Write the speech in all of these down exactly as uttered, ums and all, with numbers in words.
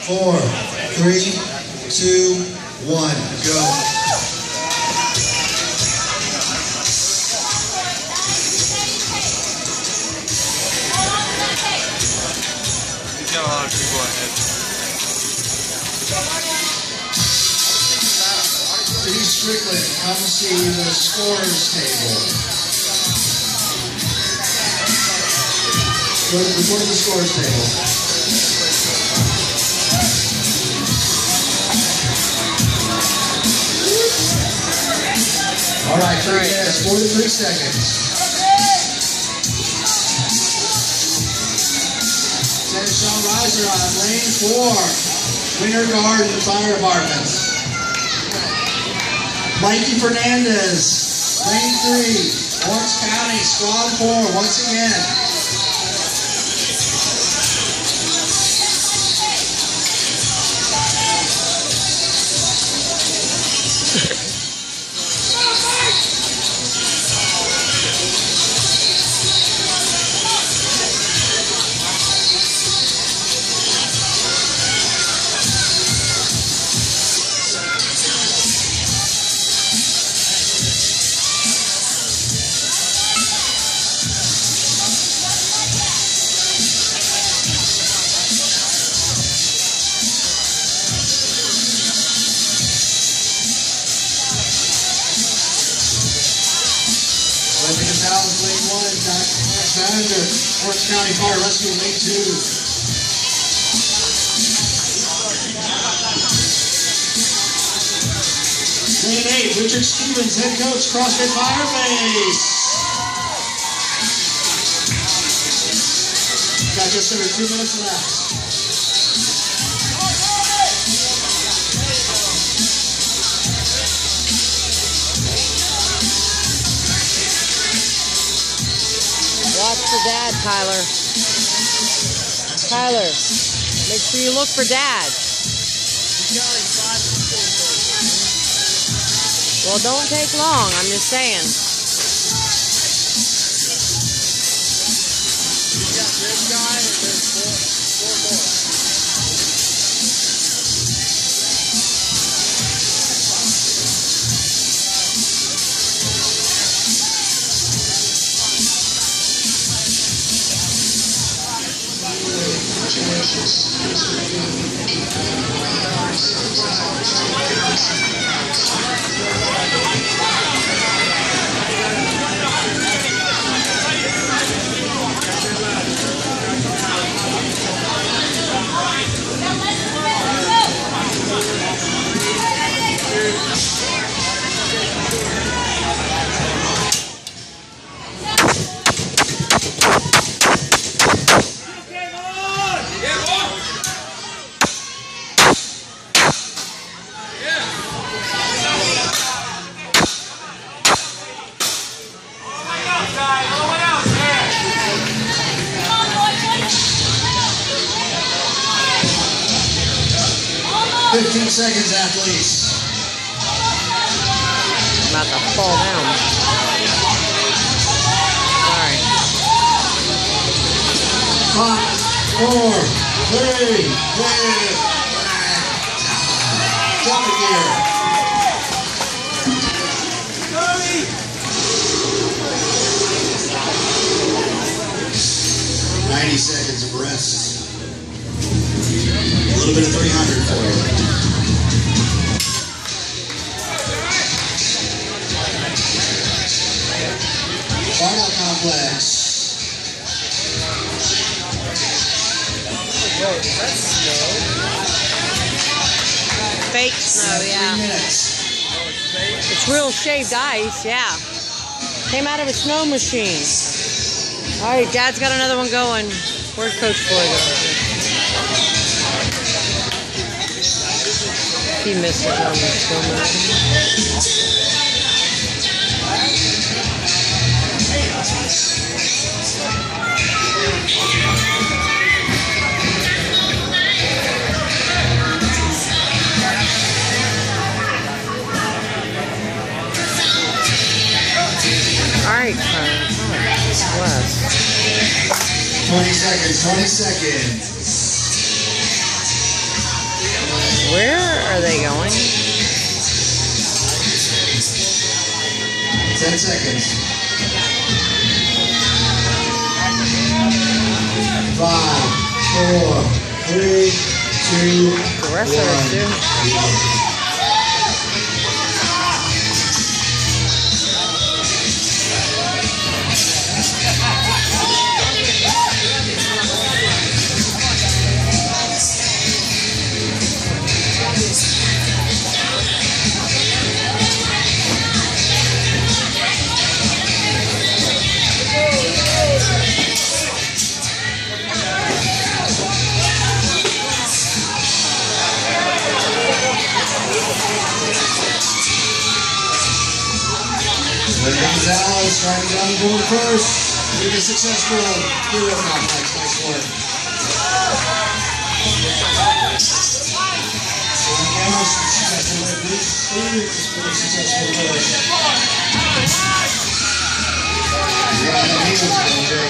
four, three, two, one, go. Got a lot of people ahead. Steve Strickland, come see the scores table. Go to the, go to the scores table. All right, three minutes, forty-three seconds. Sean Reiser on lane four, Winter Guard and Fire Department. Mikey Fernandez, lane three, Orange County, squad four, once again. Working us out with lane one, Max Manager, Orange County Fire Rescue, lane two. Lane eight, Richard Stevens, head coach, CrossFit Fire Base. Got just under two minutes left. Watch for Dad, Tyler. Tyler, make sure you look for Dad. Well, don't take long, I'm just saying. You got this guy and there's four, four more. fifteen seconds, athletes. I'm about to fall down. Sorry. Five, four, three, two, one. Jump gear. ninety seconds of rest. A little bit of three hundred for you. Final complex. Whoa, that's snow. Fake snow, yeah. Three minutes. Oh, it's fake? It's real shaved ice, yeah. Came out of a snow machine. All right, Dad's got another one going. Where's Coach Floyd? He missed it on the snow machine. Alright, Tyler. West. twenty seconds, twenty seconds. Where are they going? Ten seconds. Five, four, three, two, The rest of us do. one. There comes Alice, driving down the board first. Did a successful gear up complex. Nice work. So the camera successful work. Bruce Stevens with a successful work. You got the heels, O J.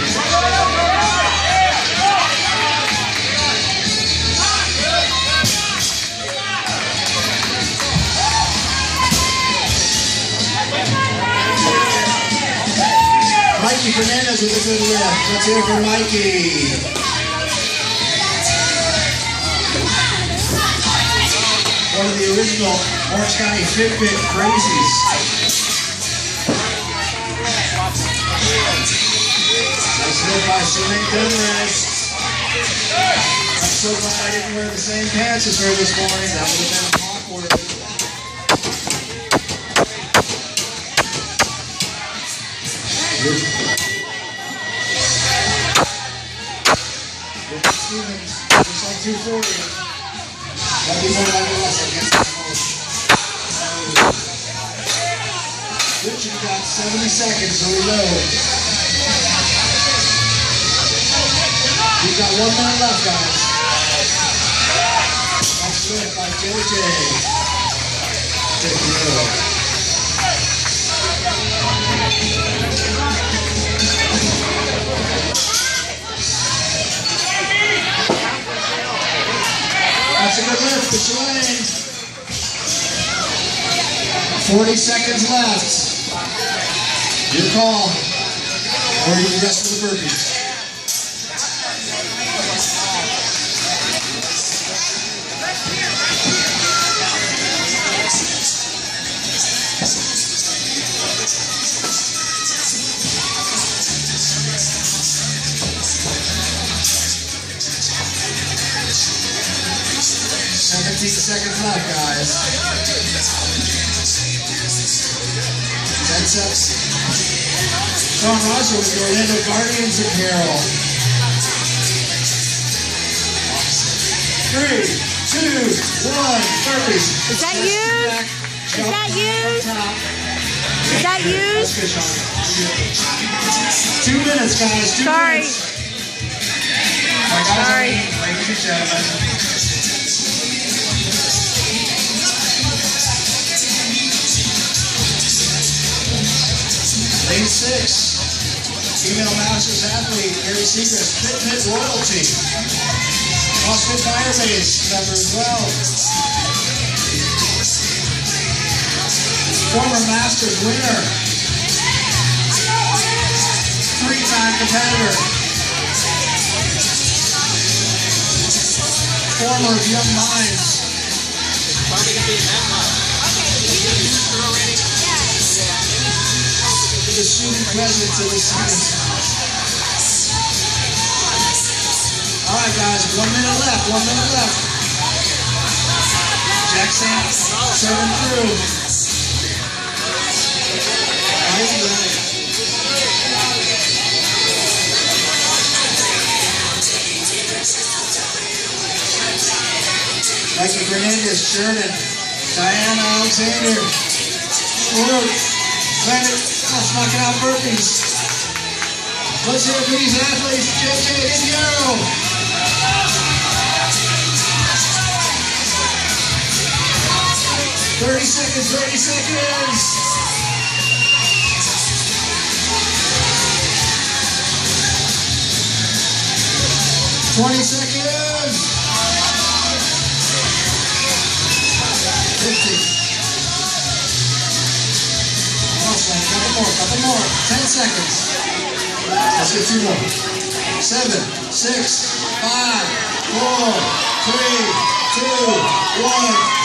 Mikey Fernandez with a good lift. Let's hear it for Mikey. One of the original Orange County Fitbit crazies. Nice lift by Shanae Dunrest. I'm so glad I didn't wear the same pants as her this morning. That would have been awkward. Stevens, just like two forty. That'd be more like less against the most. Richard got seventy seconds to reload. We've got one minute left, guys. That's good by J J. Take the road. That's a good lift, it's Lane. forty seconds left. Your call. Or you the rest of the burpees. seventeen seconds left, guys. ten seconds. Sean Rosser with the Orlando Guardians apparel. Three, two, one, burpees. Is that used? Is that used? Is that used? Two minutes, guys. Two Sorry. minutes. My guys, Sorry. ladies and gentlemen. Lane six, female Masters athlete, Gary Segrist, Fitbit royalty. CrossFit Firebase member as well. Former Masters winner. Three-time competitor. Former of Young Minds. Probably gonna be in that one. The student president of the students. All right, guys, one minute left, one minute left. Jackson, serving through. Nice running. Mikey Fernandez, Sheridan, Diana Alexander, Schwartz, Leonard. Let's knock it out burpees. Let's hear it for these athletes. J J Indiaro. thirty seconds, thirty seconds. twenty seconds. more, couple more. Ten seconds. Let's get two more. Seven, six, five, four, three, two, one.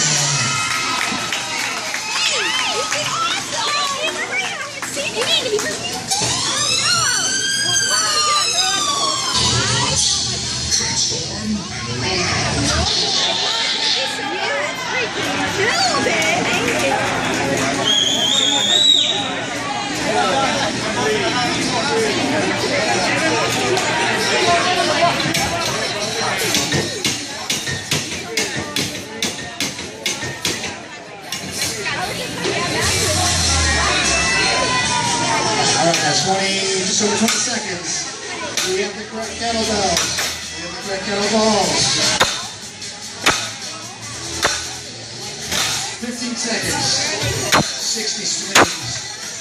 Alright, that's twenty, just over twenty seconds. We have the correct kettlebells. We have the correct kettlebells. fifteen seconds. sixty swings.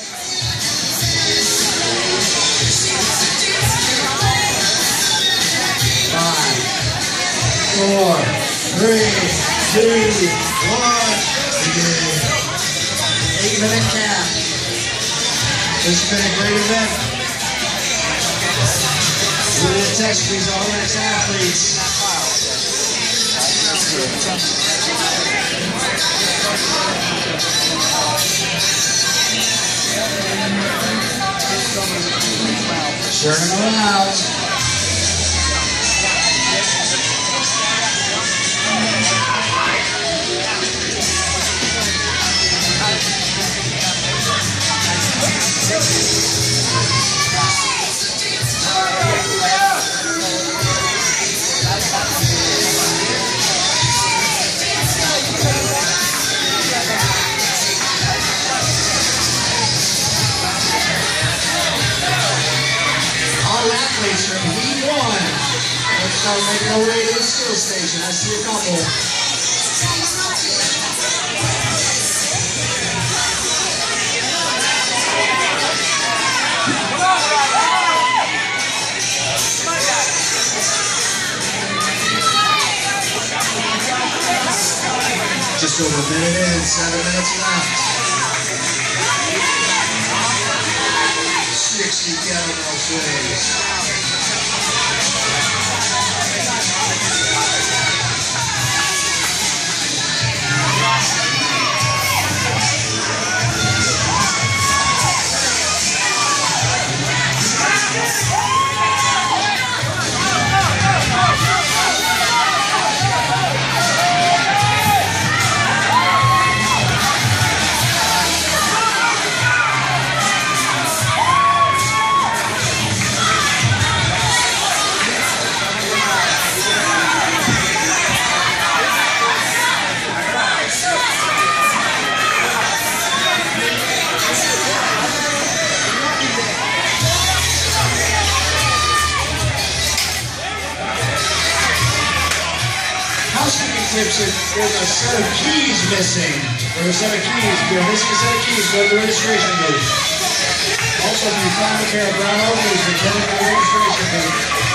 Five, four, three, two, one. Begin. Eight minute cap. This has been a great event. We're going to test these all ex-athletes. Turning them out. Athletes from heat one. Let's start making our way to the skill station. I see a couple. Just over a minute in, seven minutes left. sixty kettlebell swings. There's a set of keys missing. There's a set of keys. If you're missing a set of keys, go to the registration booth. Also, if you find a pair of brown overalls, return to the registration booth.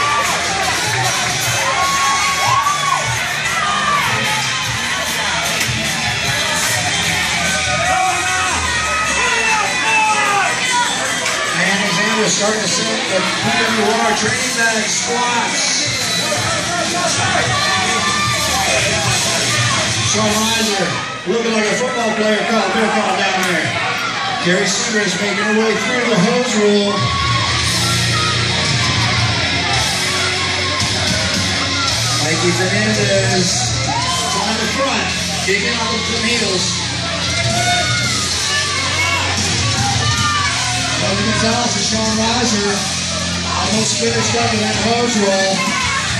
And Alexander starting to set the P W R training bag squats. Sean Reiser, looking like a football player called Bill call down there. Carrie Seagrace making her way through the hose rule. Mikey Fernandez on the front, kicking off the heels. Tony Gonzalez and Sean Reiser almost finished up in that hose roll.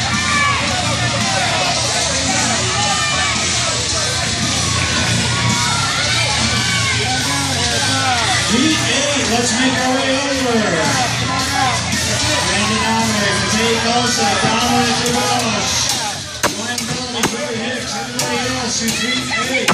Heat eight, let's make our way over. Brandon Omri, Matei Costa, Dominic DeWalsh, Glenn Bellamy, Corey Hicks, everybody else who's heat eight.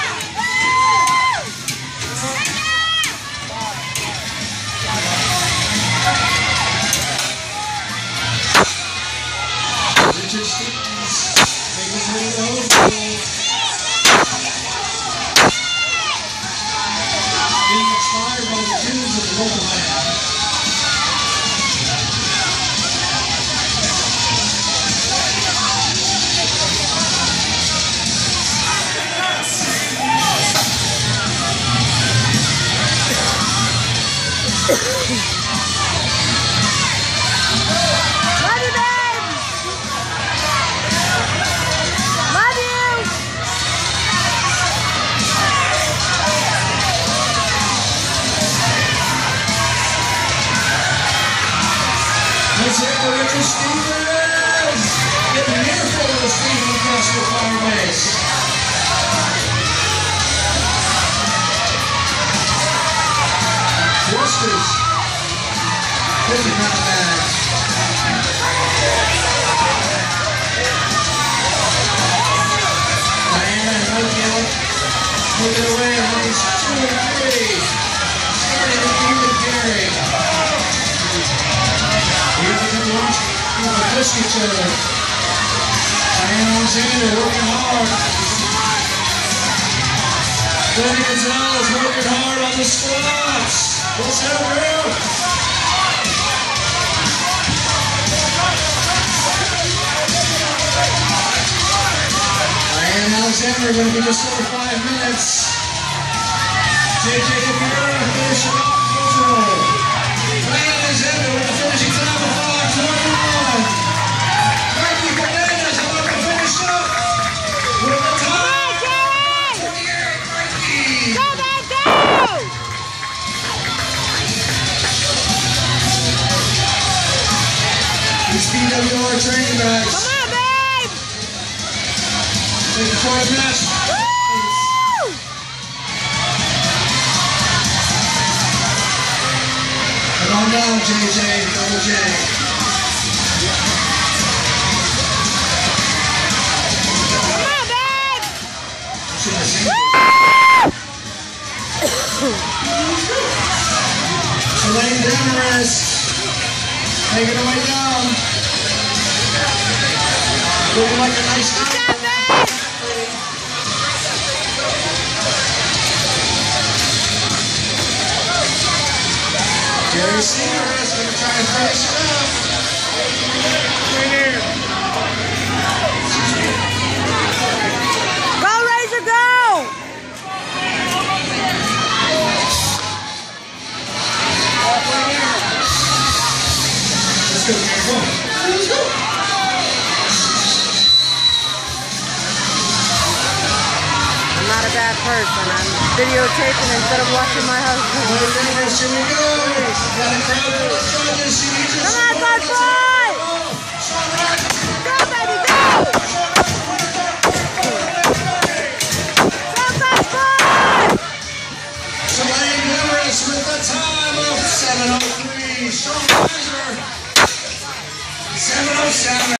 Richard Stevens, making his way to the hose pool. Being inspired by the two local band. Love you, babe! Love you! Let's hear it for Richard Stevens! Getting an earful of the Stephen across the fire base. Twisters. fifty pound bags. Diana and Roadkill moving away in lanes two and three. Starting with even carry. Here they come launch. People push each other. Diana Alexander working hard. Tony Gonzalez working hard on the squats. What's up, girl? Diane Alexander going to be just over five minutes. J J Figueroa finishing off Cultural. Diane Alexander with the finishing time of five twenty-one. Mikey Fernandez about to finish up with the time. twenty-eight nineteen. Go, babe, go! These P W R training bags. Come on, babe! Take the fourth match. Woo! Come on down, J J, double J. Come on, babe! Should have seen Elaine Demarest. Taking it way down. Looking like a nice Good night. job, babe! Gary Seacrest going to try and finish it up. Go, Razor, go! Let's go, Gary. Come on. Let's go. I'm not a bad person. I'm videotaping instead of watching my husband. Here we go. Got a crowd full of judges. She needs us. Come on, bud boy! Go, baby, go! Go, bud boy! Elaine Demarest with the time of seven oh three. Sean Kaiser. seven oh seven.